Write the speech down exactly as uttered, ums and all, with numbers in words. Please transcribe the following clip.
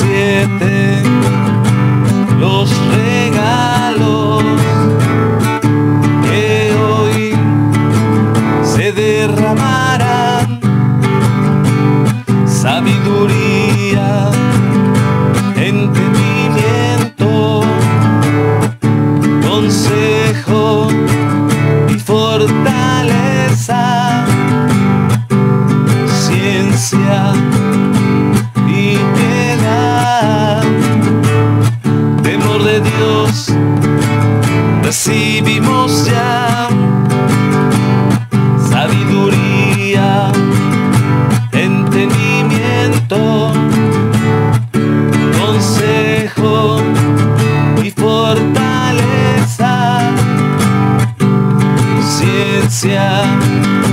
siete los regalos que hoy se derramarán: sabiduría, entendimiento, consejo y fortaleza, ciencia y piedad, temor de Dios recibimos ya. Sabiduría, entendimiento, consejo y fortaleza, ciencia